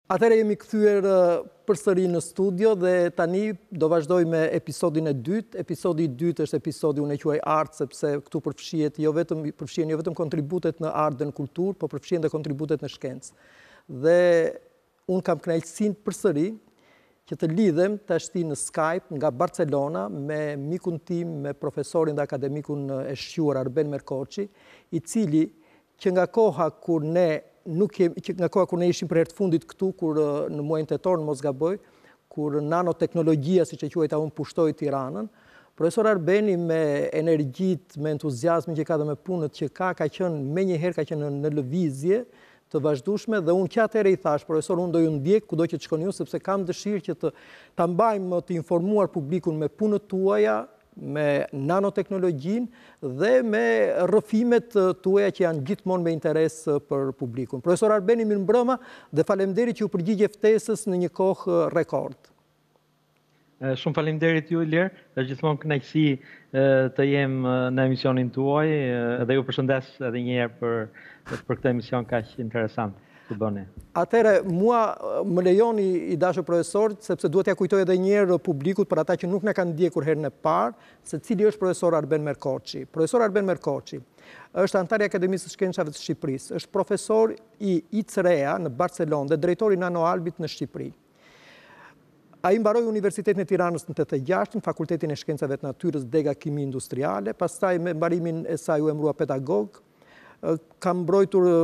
Atëherë jemi kthyer përsëri në studio dhe tani do vazhdoj me episodin e dytë. Episodi i dytë është episodi unë e quaj art sepse këtu përfshihen jo vetëm kontributet në art dhe në kulturë, por përfshihen dhe kontributet në shkencë. Dhe unë kam kënaqësinë përsëri që të lidhem tashti në Skype nga Barcelona me mikun tim, me profesorin dhe akademikun e shquar Arben Merkoçi, i cili që nga koha kur ne ishim për herë të fundit këtu, kur në muajin tetor, në mos gaboj, kur nanoteknologjia, siç e quajta unë, pushtoi Tiranën, profesor Arbeni me energjitë, me entuziazmin që ka dhe me punët që ka qenë menjëherë ka qenë në lëvizje të vazhdueshme dhe unë që atëherë i thash, profesor, unë do ju ndjek kudo që të shkoni ju, sepse kam dëshirë që ta mbajmë të informuar publikun me punët tuaja, me nanoteknologjinë dhe me rrëfimet tuaja që janë gjithmonë me interes për publikun. Profesor Arbeni, mirëmbrëma dhe faleminderit që u përgjigje ftesës në një kohë rekord. Shumë faleminderit ju, Ilir, është gjithmonë kënaqësi të jem në emisionin tuaj dhe ju përshëndes edhe një herë për këtë emision kaq interesant të bëni. Atëherë, mua më lejoni i dashur profesor, sepse duhet ja kujtoj edhe një herë publikut për ata që nuk na kanë ndjekur herën e parë, se cili është profesor Arben Merkoçi. Profesor Arben Merkoçi është antar i Akademisë së Shkencave të Shqipërisë, është profesor i ICREA në Barcelonë dhe drejtori i Nanoalbit në Shqipëri. Ai mbaroi Universitetin e Tiranës në 86, Fakultetin e Shkencave të Natyrës Dega Kimi Industriale, pastaj me mbarimin e saj u emërua pedagog. Kam mbrojtur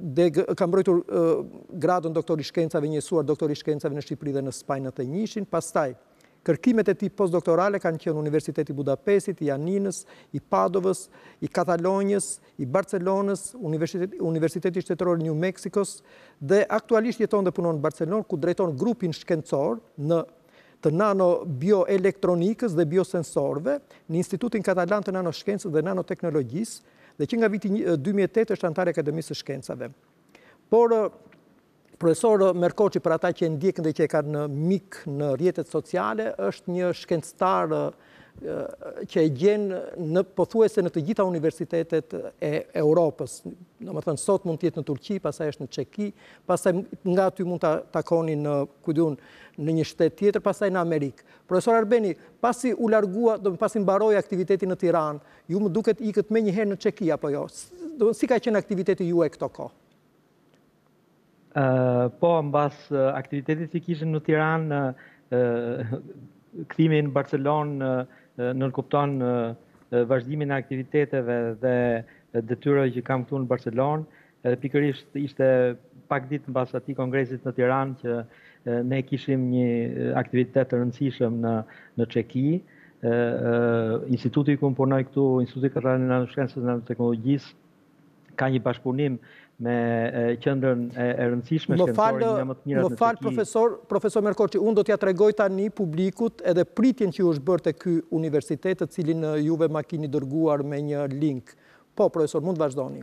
gradën doktor i shkencave njësuar, doktor i shkencave në Shqipëri dhe në Spanjë në të njëjtin. Pastaj kërkimet e tij postdoktorale kanë qenë Universiteti i Budapestit, i Janinës, i Padovës, i Katalonjës, i Barcelonës, Universiteti Shtetëror i New Mexicos dhe aktualisht jeton dhe punon në Barcelonë, ku drejton grupin shkencor të nanobioelektronikës dhe biosensorëve në Institutin Katalan të Nanoshkencës dhe Nanoteknologjisë, dhe që nga viti 2008 është antar i Akademisë së Shkencave. Por profesor Merkoçi, për ata që e ndjekin dhe që e kanë mik në rrjetet sociale, është një shkencëtar që e gjen në pothuajse në të gjitha universitetet e Europës. Domethënë sot mund të jetë në Turqi, pastaj është në Çeki, pastaj nga aty mund ta takoni në një shtet tjetër, pastaj në Amerikë. Profesor Arbeni, pasi u largua, pasi mbaroi aktivitetin në Tiranë, ju më duket ikët menjëherë në Çeki apo jo? Si ka qenë aktiviteti juaj këto kohë? Po, mbas aktivitetit që kishim në Tiranë, kthimi në Barcelonë nënkupton vazhdimin e aktiviteteve dhe detyrave që kam këtu në Barcelonë. Edhe pikërisht ishte pak ditë mbas atij kongresit në Tiranë që ne kishim një aktivitet të rëndësishëm në Çeki. Instituti ku punoj këtu, Instituti Katalan i Nanoshkencës dhe Nanoteknologjisë, ka një bashkëpunim me qendrën e rëndësishme shkencore, një më të mirat në Çeki. Më fal, profesor Merkoçi, unë do t'ja tregoj tani publikut edhe pritjen që ju është bërë te ky universitet, të cilin juve ma keni dërguar me një link. Po, profesor, mund të vazhdoni.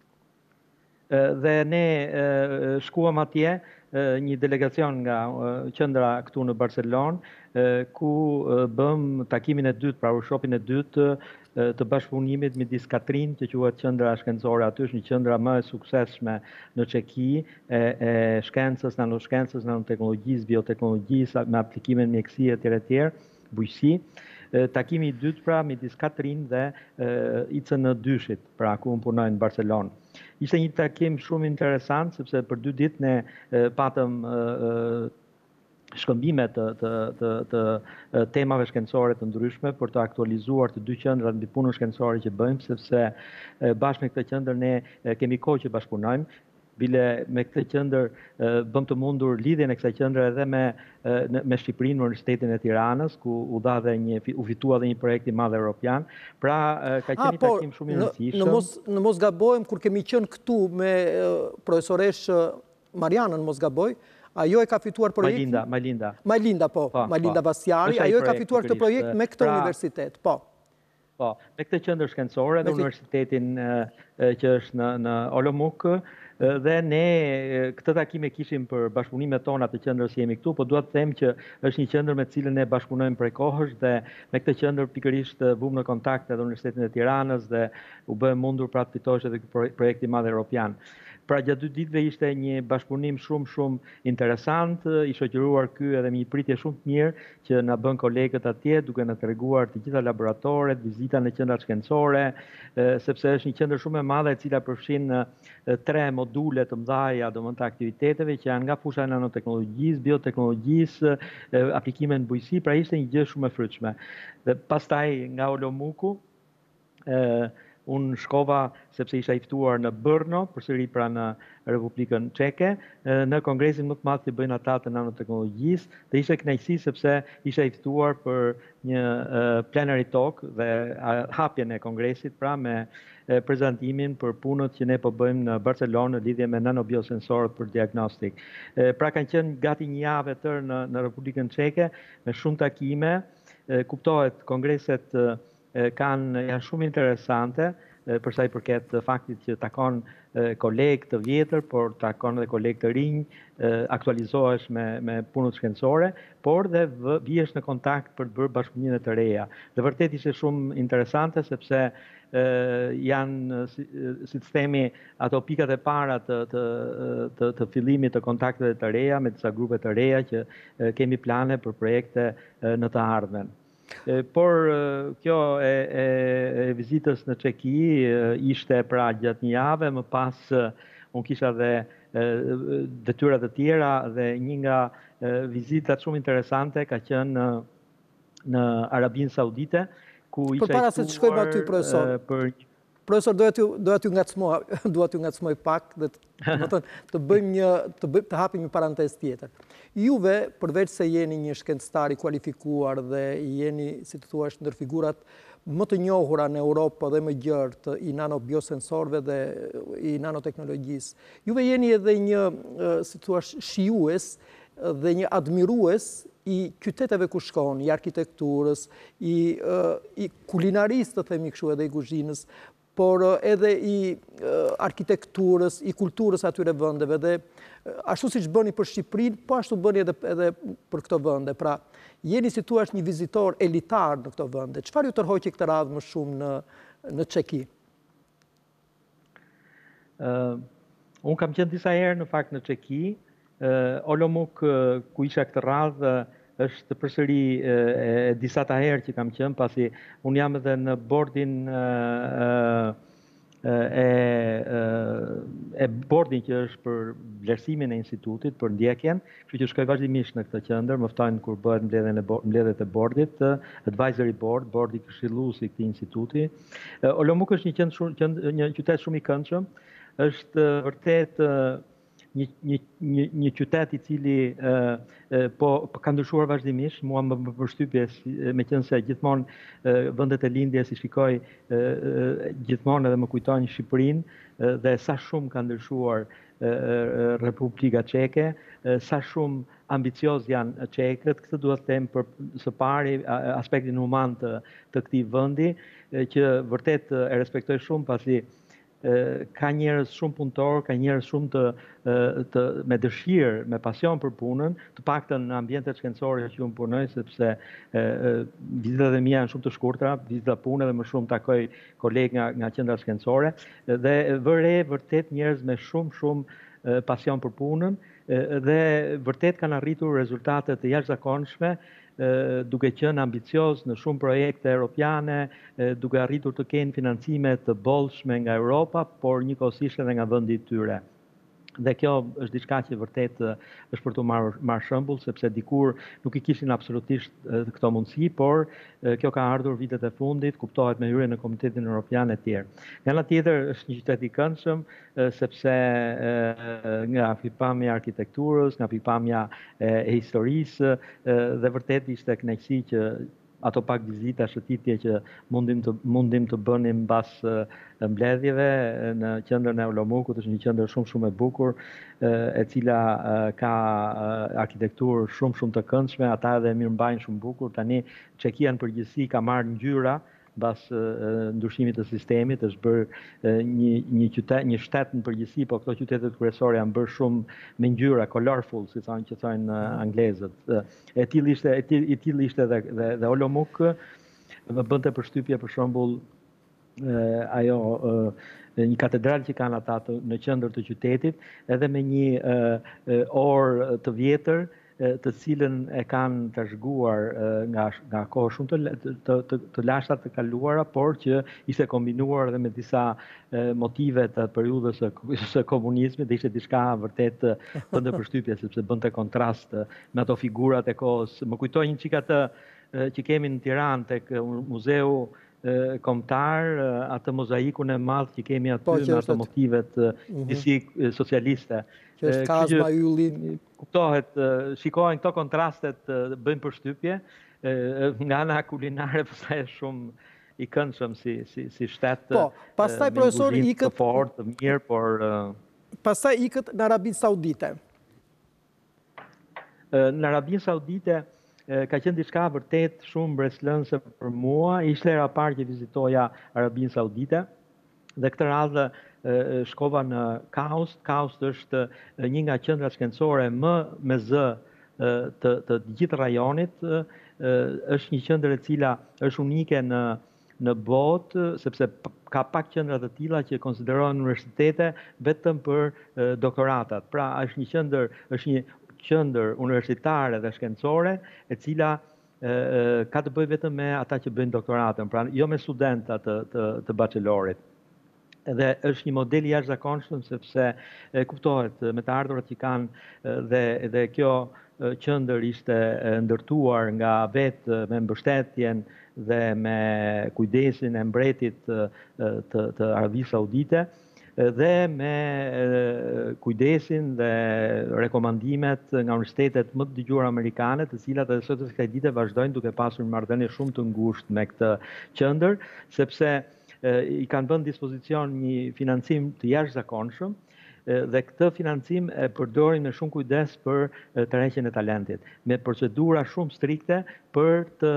Dhe ne shkuam atje, një delegacion nga qendra këtu në Barcelonë, ku bëm takimin e dytë, pra workshopin e dytë të bashkëpunimit midis Katrin, që quhet qendra shkencore aty, është një qendra më e suksesshme në Çeki, e shkencës, nanoshkencës, nanoteknologjisë, bioteknologjisë, me aplikime në mjekësi etj, bujqësi. Takimi i dytë pra midis Katrin dhe ICN2-shit, pra ku unë punoj në Barcelonë. Ishte një takim shumë interesant, sepse për 2 ditë ne patëm shkëmbime të temave shkencore të ndryshme për të aktualizuar të dy qendrat mbi punën shkencore që bëjmë, sepse bashkë me këtë qendër ne kemi kohë që bashkëpunojmë. Bile me këtë qendër bëm të mundur lidhjen e kësaj qendre edhe me Shqipërinë, në Universitetin e Tiranës, ku u fitua dhe një projekt i madh evropian. Pra ka qenë një takim shumë i rëndësishëm. Në mos gabojmë, kur kemi qenë këtu me profesoresh Marianën, mos gaboj, ajo e ka fituar projektin... Majlinda, po. Majlinda Basjari, ajo e ka fituar këtë projekt me këtë universitet, po. Po, me këtë qendër shkencore dhe universitetin që është në Olomouc, dhe ne këtë takim e kishim për bashkëpunimet tona të qendrës që jemi këtu, po dua të them që është një qendër me të cilën ne bashkëpunojmë prej kohësh dhe me këtë qendër pikërisht vum në kontakt edhe Universitetin e Tiranës dhe u bë mundur pra të fitohesh edhe ky projekt i madh evropian. Pra gjatë 2 ditëve ishte një bashkëpunim shumë interesant, I shoqëruar ky edhe me një pritje shumë të mirë që na bën kolegët atje duke na treguar të gjitha laboratoret, vizita në qendrat shkencore, sepse është një qendër shumë e madhe e cila përfshin 3 module të mëdha, domethënë të aktiviteteve që janë nga fusha e nanoteknologjisë, bioteknologjisë, aplikime në bujqësi, pra ishte një gjë shumë e frytshme. Dhe pastaj nga Olomuku, unë shkova sepse isha I ftuar në Brno, përsëri pra në Republikën Çeke, në kongresin më të madh që bëjnë ata të nanoteknologjisë, dhe ishte kënaqësi sepse isha I ftuar për një plenary talk dhe hapjen e kongresit, pra me prezantimin për punët që ne po bëjmë në Barcelonë në lidhje me nanobiosensorët për diagnostik. Pra kanë qenë gati një javë e tërë në Republikën Çeke me shumë takime. Kuptohet, kongreset janë shumë interesante për sa I përket faktit që takon kolegë të vjetër, por takon edhe kolegë të rinj, aktualizohesh me punët shkencore, por dhe vihesh në kontakt për të bërë bashkëpunime të reja. Dhe vërtet ishte shumë interesante sepse janë, si të themi, ato pikat e para të fillimit të kontakteve të reja me disa grupe të reja që kemi plane për projekte në të ardhmen. Por kjo e vizitës në Çeki ishte pra gjatë një jave, më pas unë kisha dhe detyrat të tjera dhe një nga vizitat shumë interesante ka qenë në Arabinë Saudite, ku isha Përpara se të shkojmë aty, profesor. Profesor, doja t'ju ngacmoj pak dhe të hapim një parantez tjetër. Juve, përveç se jeni një shkencëtar I kualifikuar dhe jeni, si të thuash, ndër figurat më të njohura në Europë dhe më gjerë I nanobiosensorëve dhe I nanoteknologjisë, juve jeni edhe një, si të thuash, shijues dhe një admirues I qyteteve ku shkon, I arkitekturës, I kulinarisë, të themi kështu, edhe I kuzhinës, por edhe I arkitekturës, I kulturës atyre vendeve, dhe ashtu si që bëni për Shqipërinë, po ashtu bëni edhe për këto vende. Pra, jeni si thua një vizitor elitar në këto vende. Çfarë ju tërhoqi këtë radhë më shumë në Çeki? Unë kam qenë disa herë në fakt në Çeki. Olomouc, ku isha këtë radhë, është përsëri disa ta herë që kam qenë, pasi unë jam edhe në bordin bordin që është për vlerësimin e institutit, për ndjekjen, kështu që shkoj vazhdimisht në këtë qendër, më ftojnë kur bëhet mbledhjet e bordit, advisory board, bordi këshillues I këtij instituti. Olomouc është një qytet shumë I këndshëm, është vërtet një qytet I cili po ka ndryshuar vazhdimisht. Mua më përshtypje, meqense gjithmonë vendet e lindjes I shikoj gjithmonë edhe më kujtojnë Shqipërinë dhe sa shumë ka ndryshuar Republika Çeke, sa shumë ambicioz janë çekët. Këtë duhet të them për së pari aspektin human të këtij vendi, që vërtet e respektoj shumë, pasi ka njerëz shumë punëtor, ka njerëz shumë me dëshirë, me pasion për punën, të paktën në ambientet shkencore që unë punoj, sepse vizitat e mia janë shumë të shkurtra, vizita pune dhe më shumë takoj kolegë nga qendra shkencore, dhe vëre vërtet njerëz me shumë pasion për punën, dhe vërtet kanë arritur rezultate të jashtëzakonshme, duke qenë ambicioz në shumë projekte europiane, duke arritur të kenë financime të bollshme nga Europa, por njëkohësisht edhe nga vendi I tyre. Dhe kjo është diçka që vërtet është për të marrë shembull, sepse dikur nuk I kishin absolutisht këto mundësi, por kjo ka ardhur vitet e fundit, kuptohet me hyrjen në Komunitetin Evropian e tjerë. Nga ana tjetër është një qytet I këndshëm, sepse nga pikpamja e arkitekturës, nga pikpamja e historisë, dhe vërtet ishte kënaqësi që ato pak vizita, shëtitje që mundim të bënim mbas mbledhjeve në qendrën e Olomoucut. Është një qendër shumë e bukur, e cila ka arkitekturë shumë të këndshme, ata edhe mirëmbajnë shumë bukur. Tani Çekia në përgjithësi ka marrë ngjyra mbas ndryshimit të sistemit, është bërë një shtet në përgjithësi, po këto qytetet kryesore janë bërë shumë me ngjyra, colorful, si thonë anglezët. E tillë ishte dhe Olomouc. Më bënte përshtypje për shembull ajo një katedral që kanë ata në qendër të qytetit, edhe me një orë të vjetër, të cilën e kanë trashëguar nga kohë shumë të lashta të kaluara, por që ishte kombinuar edhe me disa motive të periudhës së komunizmit, dhe ishte diçka vërtet bënte përshtypje, sepse bënte kontrast me ato figurat e kohës. Më kujtoi një çik atë që kemi në Tiranë tek Muzeu Kombëtar, atë mozaikun e madh që kemi aty me ato motivet disi socialiste. Që është kazma ylli. Kuptohet, shikohen këto kontrastet, bëjnë përshtypje. Nga ana kulinare pastaj është shumë i këndshëm si shtet. Po, pastaj profesor ikët të fortë, të mirë, por pastaj ikët në Arabinë Saudite. Në Arabinë Saudite ka qenë diçka vërtet shumë mbreslënëse për mua. Ishte hera parë që vizitoja Arabinë Saudite, dhe këtë radhë shkova në Kaust. Kaust është një nga qendrat shkencore më me zë të gjithë rajonit. Është një qendër e cila është unike në botë, sepse ka pak qendra të tilla që konsiderohen universitete vetëm për doktoratat. Pra është një qendër universitare dhe shkencore e cila ka të bëjë vetëm me ata që bëjnë doktoratën, pra jo me studenta të bachelorit. Dhe është një model i jashtëzakonshëm, sepse kuptohet me të ardhurat që kanë, dhe kjo qendër ishte ndërtuar nga vetë me mbështetjen dhe me kujdesin e mbretit të Arabisë Saudite, dhe me kujdesin dhe rekomandimet nga universitetet më të dëgjuara amerikane, të cilat edhe sot kësaj dite vazhdojnë duke pasur marrëdhënie shumë të ngushtë me këtë qendër, sepse i kanë vënë dispozicion një financim të jashtëzakonshëm, dhe këtë financim e përdorin me shumë kujdes për tërheqjen e talentit, me procedura shumë strikte për të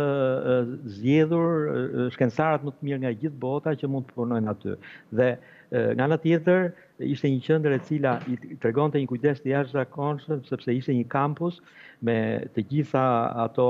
zgjedhur shkencëtarët më të mirë nga gjithë bota që mund të punojnë aty. Dhe nga ana tjetër, ishte një qendër e cila i tregonte një kujdes të jashtëzakonshëm, sepse ishte një kampus me të gjitha ato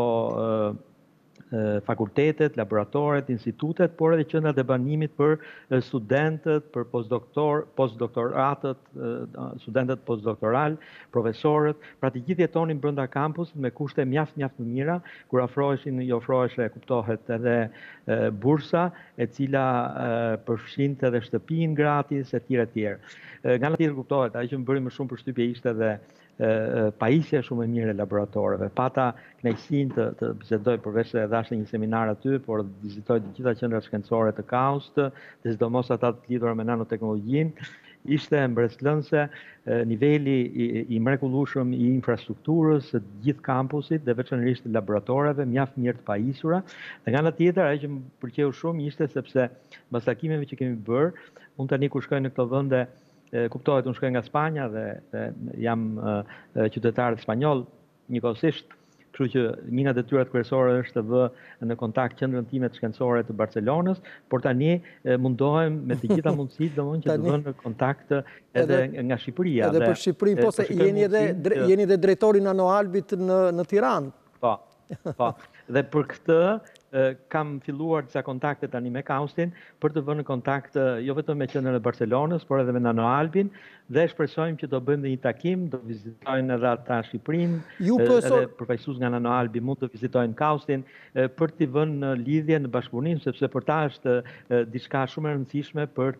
fakultetet, laboratoret, institutet, por edhe qendrat e banimit për studentët, për postdoktoratët, studentët postdoktoral, profesorët. Pra të gjithë jetonin brenda kampusit me kushte mjaft të mira, kur i ofroheshe, kuptohet, edhe bursa, e cila përfshinte edhe shtëpinë gratis, etj. Nga ana tjetër kuptohet, ajo që më bëri më shumë përshtypje ishte edhe pajisja shumë e mirë e laboratoreve. Pata kënaqësinë të bisedoj, përveç se dashte një seminar aty, por vizitoj të gjitha qendrat shkencore të Kaust, dhe sidomos ata të lidhura me nanoteknologjinë. Ishte mbretëlënse niveli i mrekullueshëm i infrastrukturës së gjithë kampusit dhe veçanërisht të laboratoreve, mjaft mirë të pajisura. Dhe nga ana tjetër, ajo që më pëlqeu shumë ishte sepse mbas takimeve që kemi bërë, unë tani kur shkoj në këto vende, kuptohet, unë shkoj nga Spanja dhe jam qytetar spanjoll njëkohësisht, kështu që një nga detyrat kryesore është të vë në kontakt qendrën time të shkencore të Barcelonës, por tani mundohem me të gjitha mundësitë domthonjë që të vë në kontakt edhe nga Shqipëria. Edhe për Shqipërinë, po se jeni edhe drejtori Nanoalbit në Tiranë. Po. Dhe për këtë kam filluar disa kontakte tani me Kaustin për të vënë në kontakt jo vetëm me qendrën e Barcelonës, por edhe me Nanoalbin, dhe shpresojmë që do bëjmë një takim, do vizitojnë edhe ata Shqipërinë, edhe përfaqësues nga Nanoalbi mund të vizitojnë Kaustin për t'i vënë në lidhje, në bashkëpunim, sepse për ta është diçka shumë e rëndësishme për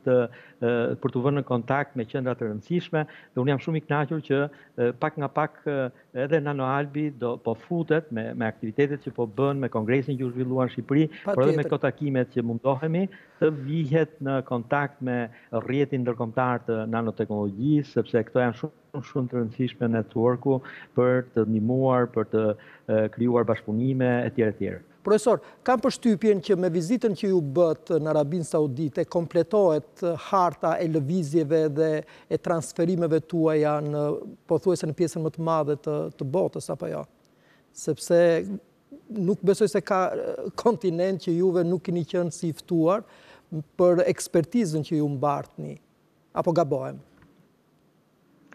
të vënë në kontakt me qendra të rëndësishme, dhe unë jam shumë i kënaqur që pak nga pak edhe Nanoalbi do po futet me aktivitetet që po bën, me kongresin që u zhvilluar në Shqipëri, por edhe me këto takimet që mundohemi të vihet në kontakt me rrjetin ndërkombëtar të nanoteknologjisë, sepse këto janë shumë të rëndësishme në networku për të ndihmuar, për të krijuar bashkëpunime etj. Profesor, kam përshtypjen që me vizitën që ju bët në Arabinë Saudite kompletohet harta e lëvizjeve dhe e transferimeve tuaja në pothuajse në pjesën më të madhe të botës, apo jo? Sepse nuk besoj se ka kontinent që juve nuk keni qenë si ftuar për ekspertizën që ju mbartni, apo gabohem?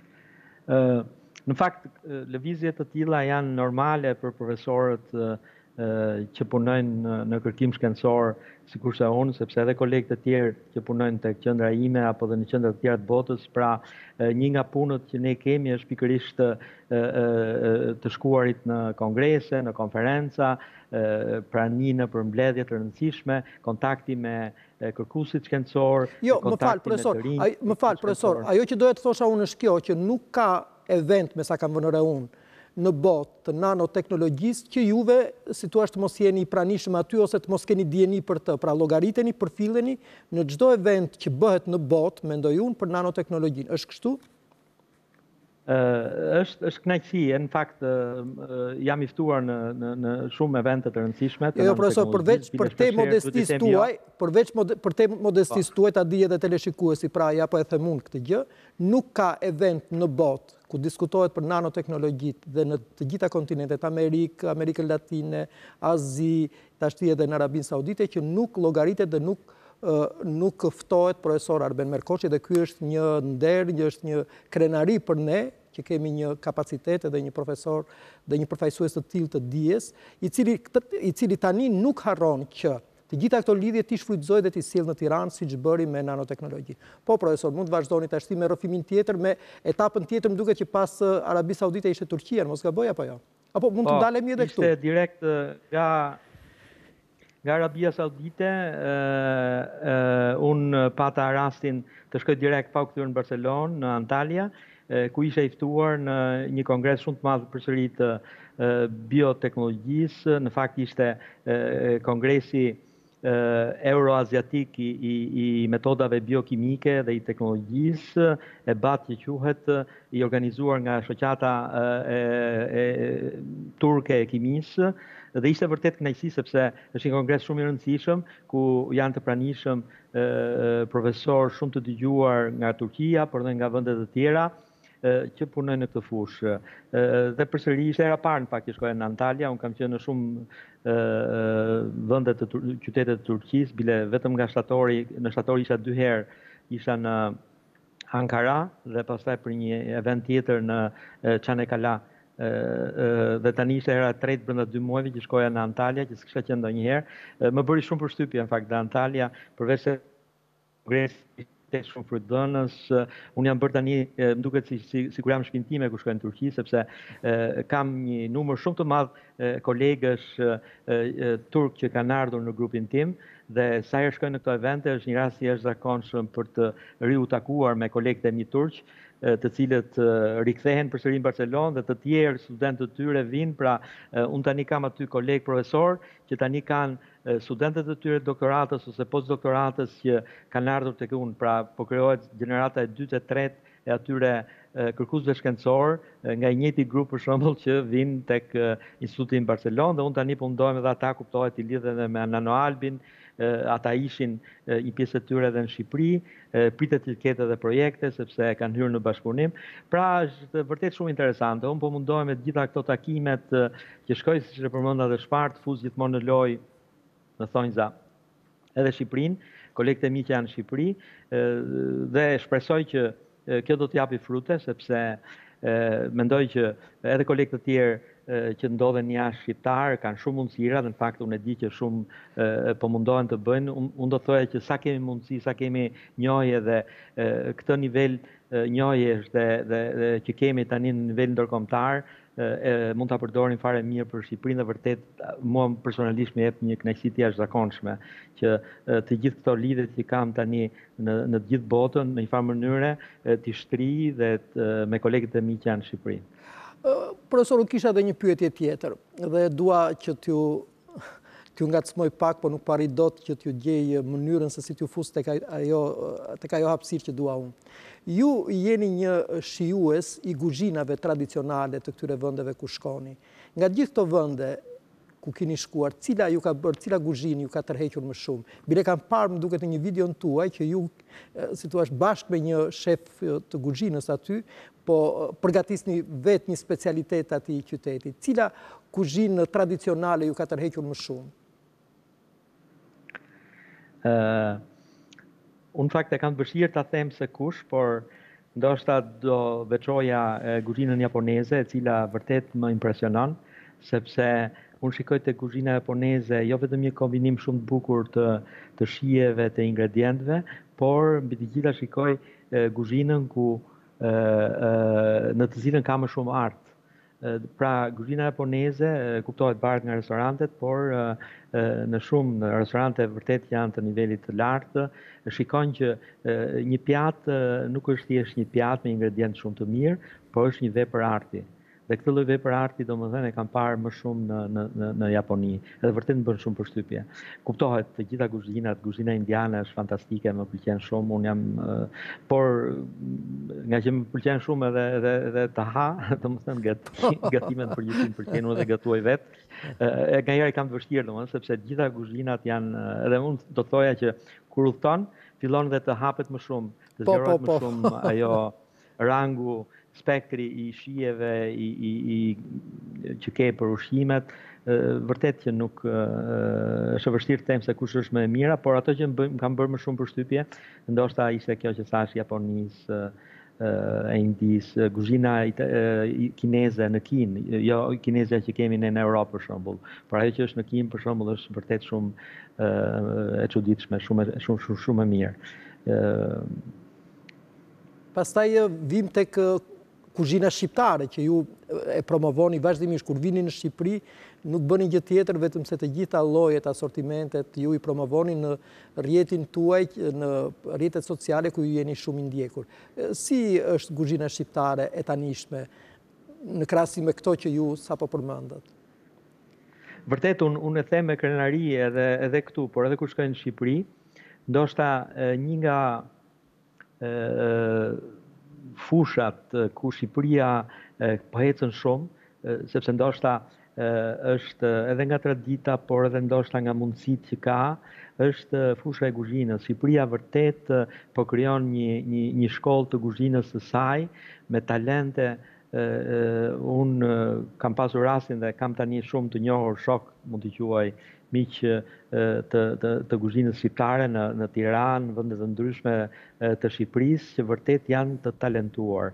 Në fakt, lëvizje të tilla janë normale për profesorët që punojnë në kërkim shkencor, sikurse unë, sepse edhe kolegët e tjerë që punojnë tek qendra ime apo dhe në qendra të tjera të botës, pra një nga punët që ne kemi është pikërisht të shkuarit në kongrese, në konferenca, prani në përmbledhje të rëndësishme, kontakti me kërkuesit shkencor, Jo, më fal, profesor, ajo që doja të thosha unë është kjo, që nuk ka event, me sa kam vënë re unë, në botë të nanoteknologjisë që juve si thua të mos jeni i pranishëm aty ose të mos keni dijeni për të. Pra llogariteni, përfilleni në çdo event që bëhet në botë, mendoj unë, për nanoteknologjinë. Është kështu? Është kënaqësi, në fakt jam i ftuar në shumë evente të rëndësishme. Jo, profesor, përveç për te modestisë tuaj, për te modestisë tuaj, ta di edhe teleshikuesi, pra ja po e them unë këtë gjë, nuk ka event në botë ku diskutohet për nanoteknologjitë dhe në të gjitha kontinentet, Amerikë, Amerikën Latine, Azi, tashti edhe në Arabinë Saudite, që nuk llogaritet dhe nuk ftohet profesor Arben Merkoçi, dhe ky është një nder, është një krenari për ne, që kemi një kapacitet dhe një profesor dhe një përfaqësues të tillë të dijes, i cili tani nuk harron që të gjitha këto lidhje ti shfrytëzoj dhe ti sjell në Tiranë siç bëri me nanoteknologji. Po profesor, mund të vazhdoni tash me rrëfimin tjetër, me etapën tjetër, më duket që pas Arabi Saudite ishte Turqia, mos gaboj apo jo? Apo mund të dalemi edhe këtu? Ishte direkt nga Arabia Saudite, unë pata rastin të shkoj direkt pa u kthyer në Barcelonë, në Antalya, ku isha i ftuar në një kongres shumë të madh përsëri të bioteknologjisë. Në fakt ishte kongresi euroaziatik i metodave biokimike dhe i teknologjisë, EBAT që quhet, i organizuar nga shoqata turke e kimisë, dhe ishte vërtet kënaqësi sepse është një kongres shumë i rëndësishëm ku janë të pranishëm profesor shumë të dëgjuar nga Turqia, por dhe nga vende të tjera që punojnë në këtë fushë. Dhe përsëri ishte era parë në fakt që shkoja në Antalya, unë kam qenë në shumë vende të qytete të Turqisë, bile vetëm nga shtatori, në shtator isha 2 herë, isha në Ankara dhe pastaj për një event tjetër në Çanakkale. Dhe tani ishte hera e tretë brenda 2 muajve që shkoja në Antalya, që s'kisha qenë ndonjëherë. Më bëri shumë përshtypje në fakt dhe Antalya, përveç se kongresi shumë frutdhënës. Unë jam bërë tani, më duket sikur jam shpintime ku shkoj në Turqi, sepse kam një numër shumë të madh kolegësh turk që kanë ardhur në grupin tim, dhe sa herë shkoj në këto evente është një rast i jashtëzakonshëm për të riu takuar me kolegët e mi turq, të cilët rikthehen përsëri në Barcelonë, dhe të tjerë studentë të tyre vinë. Pra unë tani kam aty kolegë profesor që tani kanë studentët e tyre doktoratës ose postdoktoratës që kanë ardhur tek unë. Pra po krijohet gjenerata e 2 e 3 e atyre kërkuesve shkencor nga i njëjti grup për shembull që vinë tek instituti në Barcelonë, dhe unë tani po mundohem edhe ata kuptohet i lidhen edhe me Nanoalbin. Ata ishin një pjesë e tyre edhe në Shqipëri, pritet të ketë edhe projekte sepse kanë hyrë në bashkëpunim. Pra është vërtet shumë interesante. Unë po mundohem me gjitha këto takimet që shkoj, siç e përmenda dhe Shpart, fuz gjithmonë në lojë në thonjza edhe Shqipërinë, kolegët e mi që janë në Shqipëri, dhe shpresoj që kjo do t'japi frute, sepse mendoj që edhe kolegët të tjerë që ndodhen jashtë shqiptar kanë shumë mundësira, dhe në fakt unë e di që shumë po mundohen të bëjnë. Unë do thoya që sa kemi mundësi, sa kemi njohje, dhe këtë nivel njohjesh dhe që kemi tani në nivel ndërkombëtar, mund ta përdorin fare mirë për Shqipërinë, dhe vërtet mua personalisht më jep një kënaqësi të jashtëzakonshme që të gjithë këto lidhje që kam tani në të gjithë botën në një farë mënyre t'i shtri dhe me kolegët e mi që janë në Shqipëri. Profesor, unë kisha edhe një pyetje tjetër, dhe dua që t'ju ngacmoj pak, po nuk pari dot që t'ju gjej mënyrën se si t'ju fus tek ajo hapësirë që dua unë. Ju jeni një shijues i kuzhinave tradicionale të këtyre vendeve ku shkoni. Nga gjithë këto vende ku keni shkuar, cila ju ka bërë, cila kuzhinë ju ka tërhequr më shumë? Bile kam parë, më duket, në një videon tuaj që ju, si thua, bashkë me një shef të kuzhinës aty, po përgatisni vetë një specialitet atij qyteti. Cila kuzhinë tradicionale ju ka tërhequr më shumë? Unë fakt e kam vështirë ta them se kush, por ndoshta do veçoja kuzhinën japoneze, e cila vërtet më impresionon, sepse unë shikoj te kuzhina japoneze jo vetëm një kombinim shumë të bukur të shijeve, të ingredientëve, por mbi të gjitha shikoj kuzhinën në të cilën ka më shumë art. Pra, kuzhina japoneze kuptohet varet nga restorantet, por në shumë restorante vërtet janë të nivelit të lartë. Shikon që një pjatë nuk është thjesht një pjatë me ingredientë shumë të mirë, por është një vepër arti. Dhe këtë lloj vepër arti domethënë e kam parë më shumë në Japoni. Edhe vërtet më bën shumë përshtypje. Kuptohet, të gjitha kuzhina indiane është fantastike, më pëlqen shumë. Un jam por nga që më pëlqen shumë edhe të ha, domethënë gatimet në përgjithësi pëlqejnë, unë edhe gatuaj vet. Nganjëherë kam të vështirë domethënë sepse të gjitha kuzhinat janë, edhe unë do thoja që kur udhton, fillon dhe të hapet më shumë, të zgjerohet më shumë ajo rangu, spektri i shijeve që ke për ushqimet, vërtet që nuk është vështirë të them se kush është më e mira, por ato që më kanë bërë më shumë përshtypje, ndoshta ishte kjo që thash Japonisë, e Indisë, kuzhina kineze në Kinë, jo kinezja që kemi ne në Europë për shembull, por ajo që është në Kinë për shembull është vërtet shumë e çuditshme, shumë e mirë. Pastaj vim tek kuzhina shqiptare, që ju e promovoni vazhdimisht kur vini në Shqipëri, nuk bëni gjë tjetër vetëm se të gjitha llojet, asortimentet, ju i promovoni në rrjetin tuaj, në rrjetet sociale ku ju jeni shumë i ndjekur. Si është kuzhina shqiptare e tanishme në krahasim me këto që ju sapo përmendët? Vërtet, unë e them me krenari edhe këtu, por edhe kur shkoj në Shqipëri, ndoshta një nga fushat ku Shqipëria po ecën shumë, sepse ndoshta është edhe nga tradita, por edhe ndoshta nga mundësitë që ka, është fusha e kuzhinës. Shqipëria vërtet po krijon një shkollë të kuzhinës së saj me talente. Unë kam pasur rastin dhe kam tani shumë të njohur shok, mund t'i quaj miq të kuzhinës shqiptare në Tiranë, vende të ndryshme të Shqipërisë, që vërtet janë të talentuar.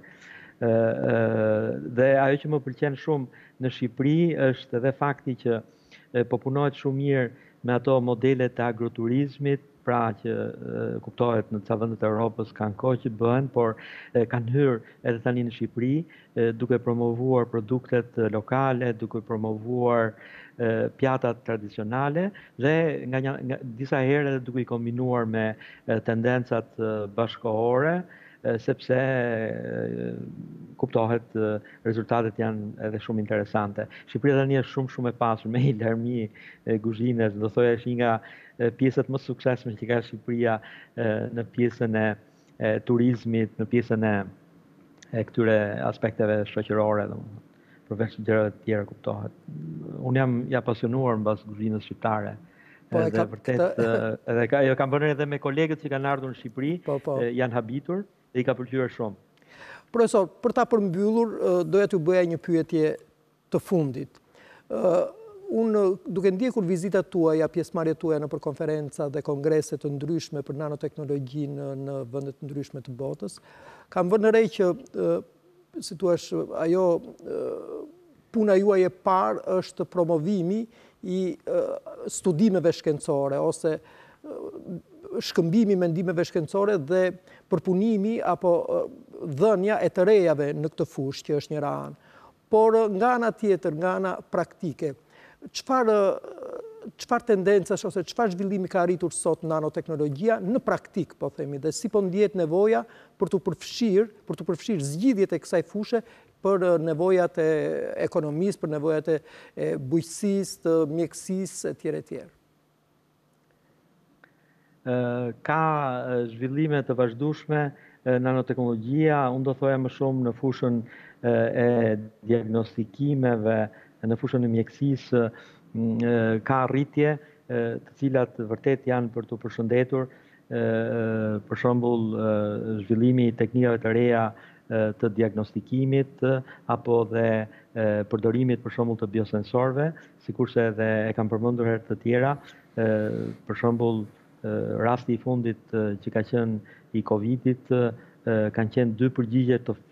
Dhe ajo që më pëlqen shumë në Shqipëri është edhe fakti që po punohet shumë mirë me ato modelet e agroturizmit, pra që kuptohet në ca vendet e Europës kanë kohë që bëhen, por kanë hyrë edhe tani në Shqipëri duke promovuar produktet lokale, duke promovuar pjatat tradicionale dhe nga disa herë edhe duke i kombinuar me tendencat bashkohore, sepse kuptohet rezultatet janë edhe shumë interesante. Shqipëria tani është shumë e pasur me një larmi kuzhines, do thoya është një nga pjesët më suksesshme që ka Shqipëria në pjesën e turizmit, në pjesën e këtyre aspekteve shoqërore, përveç gjërave të tjera kuptohet. Unë jam i apasionuar mbas kuzhinës shqiptare. Edhe vërtet, edhe kam bërë edhe me kolegët që kanë ardhur në Shqipëri, janë habitur dhe i ka pëlqyer shumë. Profesor, për ta përmbyllur, doja t'ju bëja një pyetje të fundit. Unë duke ndjekur vizitat tuaja, pjesëmarrjet tuaja në konferenca dhe kongrese të ndryshme për nanoteknologjinë në vende të ndryshme të botës, kam vënë re që si thua, ajo puna juaj e parë është promovimi i studimeve shkencore ose shkëmbimi mendimeve shkencore dhe përpunimi apo dhënia e të rejave në këtë fushë që është njëra anë. Por nga ana tjetër, nga ana praktike, çfarë tendencash ose çfarë zhvillimi ka arritur sot nanoteknologjia në praktik, po themi, dhe si po ndjehet nevoja për të përfshirë zgjidhjet e kësaj fushë për nevojat e ekonomisë, për nevojat e bujqësisë, të mjekësisë etj. Ka zhvillime të vazhdueshme nanoteknologjia, unë do thoja më shumë në fushën e diagnostikimeve, në fushën e mjekësisë, ka rritje të cilat vërtet janë për të përshëndetur, për shembull zhvillimi i teknikave të reja të diagnostikimit apo dhe përdorimit për shembull të biosensorëve, sikurse edhe e kam përmendur herë të tjera, për shembull rasti i fundit që ka qenë i Covidit, kanë qenë 2 përgjigje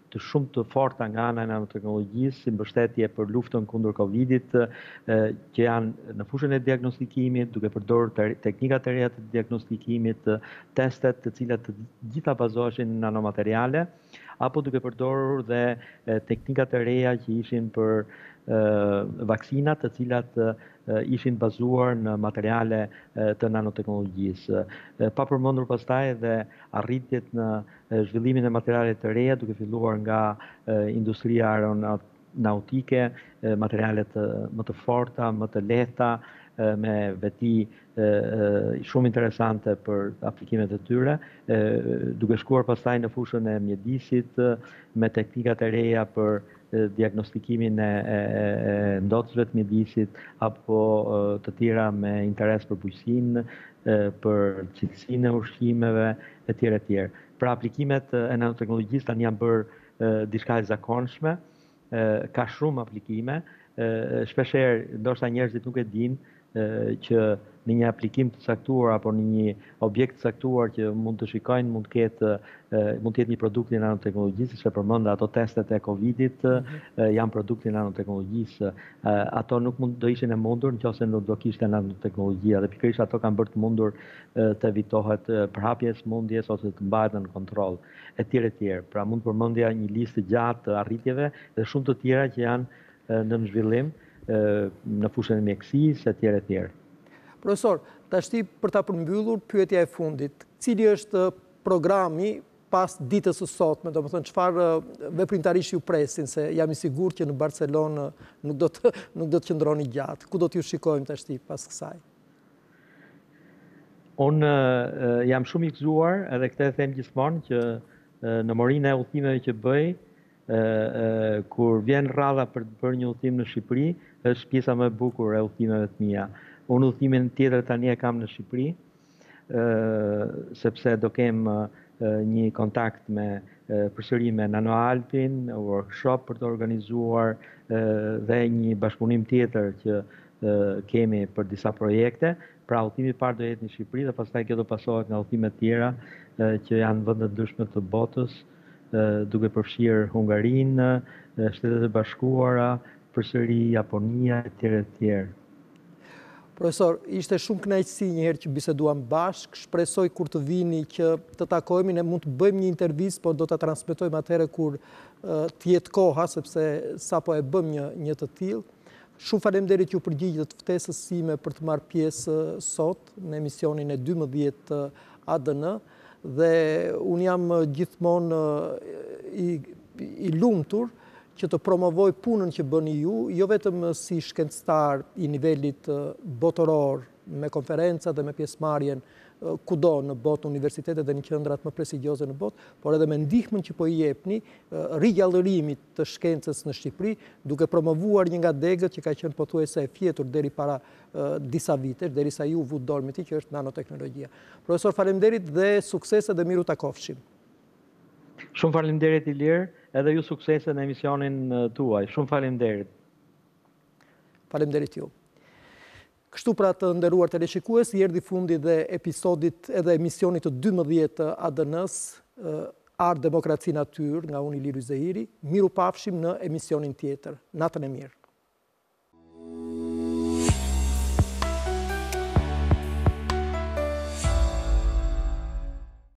të shumë të forta nga ana e nanoteknologjisë, si mbështetje për luftën kundër Covidit, që janë në fushën e diagnostikimit, duke përdorur teknikat e reja të diagnostikimit, testet të cilat të gjitha bazoheshin në nanomateriale, apo duke përdorur dhe teknikat e reja që ishin për vaksinat të cilat ishin bazuar në materiale të nanoteknologjisë. Pa përmendur pastaj dhe arritjet në zhvillimin e materiale të reja, duke filluar nga industria aeronautike, materialet më të forta, më të lehta, me veti shumë interesante për aplikimet e tyre, duke shkuar pastaj në fushën e mjedisit, me teknikat e reja për diagnostikimin e ndotsëve të mjedisit, apo të tjera me interes për bujqësinë, për cilësinë e ushqimeve, etj. etj. Pra aplikimet e nanoteknologjisë tani janë bërë diçka e zakonshme, ka shumë aplikime, shpeshherë ndoshta njerëzit nuk e dinë që në një aplikim të caktuar apo në një objekt të caktuar që mund të shikojnë, mund të jetë një produkt i nanoteknologjisë, siç e përmenda ato testet e Covidit, janë produkti i nanoteknologjisë. Ato nuk do ishin e mundur nëse nuk do kishte nanoteknologjia, dhe pikërisht ato kanë bërë të mundur të evitohet përhapja e smundjes ose të mbahet në kontroll, etj. etj. Pra mund të përmendja një listë gjatë të arritjeve dhe shumë të tjera që janë në zhvillim në fushën e mjekësisë, etj. etj. Profesor, tashti për ta përmbyllur pyetja e fundit, cili është programi pas ditës së sotme, domethënë çfarë veprimtarisht ju presin, se jam i sigurt që në Barcelonë nuk do të qëndroni gjatë. Ku do t'ju shikojmë tashti pas kësaj? Unë jam shumë i gëzuar, edhe këtë e them gjithmonë, që në morinë e udhëtimeve që bëj, kur vjen rradha për të bërë një udhëtim në Shqipëri, është pjesa më e bukur e udhëtimeve të mia. Unë udhëtimin tjetër tani e kam në Shqipëri, sepse do kem një kontakt përsëri me NanoAlpin, workshop për të organizuar dhe një bashkëpunim tjetër që kemi për disa projekte. Pra udhëtimi i parë do jetë në Shqipëri dhe pastaj kjo do pasohet nga udhëtime të tjera që janë vende të ndryshme të botës, duke përfshirë Hungarinë, Shtetet e Bashkuara, përsëri Japonia, etj. etj. Profesor, ishte shumë kënaqësi një herë që biseduam bashkë. Shpresoj kur të vini që të takohemi, ne mund të bëjmë një intervistë, por do ta transmetojmë atëherë kur të jetë koha, sepse sapo e bëm një të tillë. Shumë faleminderit ju përgjigjet ftesës sime për të marrë pjesë sot në emisionin e 12 ADN, dhe unë jam gjithmonë i lumtur që të promovoj punën që bëni ju, jo vetëm si shkencëtar i nivelit botëror, me konferenca dhe me pjesëmarrjen kudo në botë, universitetet dhe në qendrat më prestigjioze në botë, por edhe me ndihmën që po i jepni rigjallërimit të shkencës në Shqipëri, duke promovuar një nga degët që ka qenë pothuajse e fjetur deri para disa vitesh, derisa ju vu dorë me tij, që është nanoteknologjia. Profesor, faleminderit dhe suksese dhe miru takofshim. Shumë faleminderit Ilir, edhe ju suksese në emisionin tuaj. Shumë faleminderit. Faleminderit ju. Kështu pra të nderuar teleshikues, i erdhi fundi dhe episodit edhe emisionit të 12 ADN-s, Art, Demokraci, Natyrë, nga unë Ilir Yzehiri. Miru pafshim në emisionin tjetër. Natën e mirë.